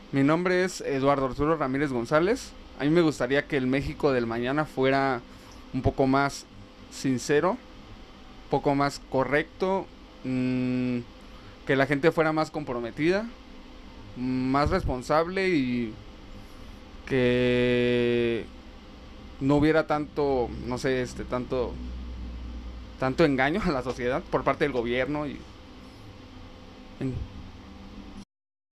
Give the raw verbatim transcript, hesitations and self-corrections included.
Mi nombre es Eduardo Arturo Ramírez González. A mí me gustaría que el México del mañana fuera un poco más sincero, un poco más correcto, mmm, que la gente fuera más comprometida, más responsable y que no hubiera tanto, no sé, este, tanto, tanto engaño a la sociedad por parte del gobierno y, en-